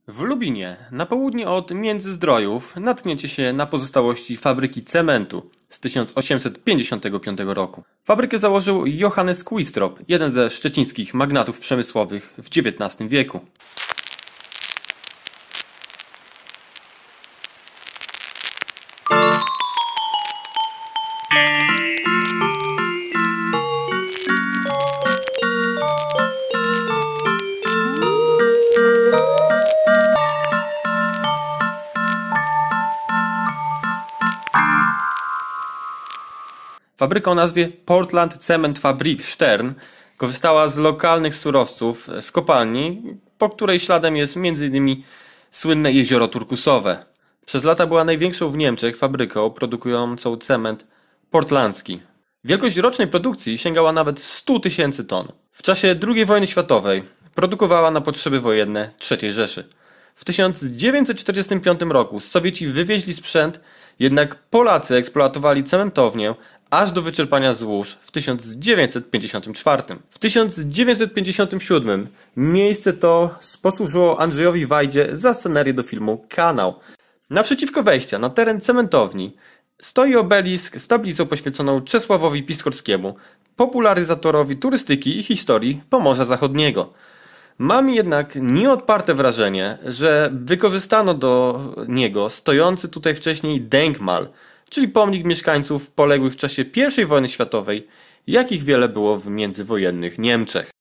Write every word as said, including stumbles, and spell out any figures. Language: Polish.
W Lubinie, na południe od Międzyzdrojów, natkniecie się na pozostałości fabryki cementu z tysiąc osiemset pięćdziesiątego piątego roku. Fabrykę założył Johannes Quistorp, jeden ze szczecińskich magnatów przemysłowych w dziewiętnastym wieku. Fabryka o nazwie Portland Cement Fabrik Stern korzystała z lokalnych surowców z kopalni, po której śladem jest między innymi słynne jezioro turkusowe. Przez lata była największą w Niemczech fabryką produkującą cement portlandzki. Wielkość rocznej produkcji sięgała nawet stu tysięcy ton. W czasie drugiej wojny światowej produkowała na potrzeby wojenne trzeciej Rzeszy. W tysiąc dziewięćset czterdziestym piątym roku Sowieci wywieźli sprzęt, jednak Polacy eksploatowali cementownię aż do wyczerpania złóż w tysiąc dziewięćset pięćdziesiątym czwartym. W tysiąc dziewięćset pięćdziesiątym siódmym miejsce to posłużyło Andrzejowi Wajdzie za scenerię do filmu Kanał. Naprzeciwko wejścia na teren cementowni stoi obelisk z tablicą poświęconą Czesławowi Piskorskiemu, popularyzatorowi turystyki i historii Pomorza Zachodniego. Mam jednak nieodparte wrażenie, że wykorzystano do niego stojący tutaj wcześniej Denkmal, czyli pomnik mieszkańców poległych w czasie pierwszej wojny światowej, jakich wiele było w międzywojennych Niemczech.